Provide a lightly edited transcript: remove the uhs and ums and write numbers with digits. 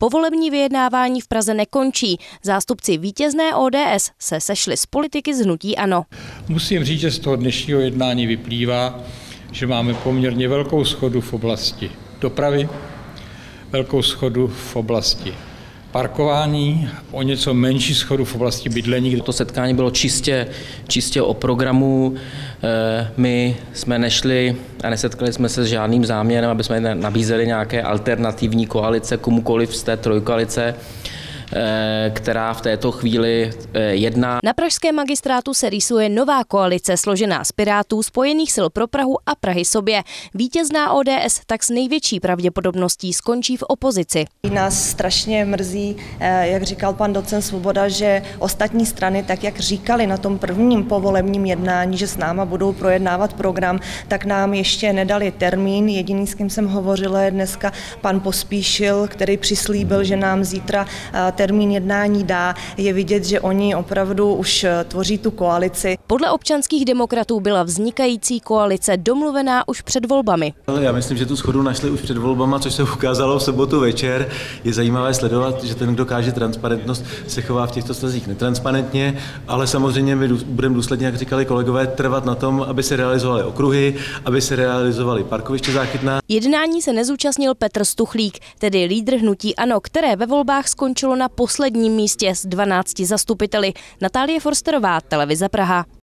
Povolební vyjednávání v Praze nekončí. Zástupci vítězné ODS se sešli s politiky z hnutí ANO. Musím říct, že z toho dnešního jednání vyplývá, že máme poměrně velkou shodu v oblasti dopravy, velkou shodu v oblasti parkování, o něco menší shodu v oblasti bydlení. To setkání bylo čistě o programu. My jsme nešli a nesetkali jsme se s žádným záměrem, aby jsme nabízeli nějaké alternativní koalice komukoliv z té trojkoalice, která v této chvíli jedná. Na pražském magistrátu se rýsuje nová koalice složená z Pirátů, Spojených sil pro Prahu a Prahy sobě. Vítězná ODS tak s největší pravděpodobností skončí v opozici. Nás strašně mrzí, jak říkal pan docent Svoboda, že ostatní strany, tak jak říkali na tom prvním povolebním jednání, že s náma budou projednávat program, tak nám ještě nedali termín. Jediný, s kým jsem hovořila, je dneska pan Pospíšil, který přislíbil, že nám zítra termín jednání dá. Je vidět, že oni opravdu už tvoří tu koalici. Podle občanských demokratů byla vznikající koalice domluvená už před volbami. Já myslím, že tu shodu našli už před volbama, což se ukázalo v sobotu večer. Je zajímavé sledovat, že ten, kdo káže transparentnost, se chová v těchto stazích netransparentně, ale samozřejmě my budeme důsledně, jak říkali kolegové, trvat na tom, aby se realizovaly okruhy, aby se realizovaly parkoviště záchytná. Jednání se nezúčastnil Petr Stuchlík, tedy lídr hnutí ANO, které ve volbách skončilo na posledním místě s 12 zastupiteli. Natálie Forsterová, Televize Praha.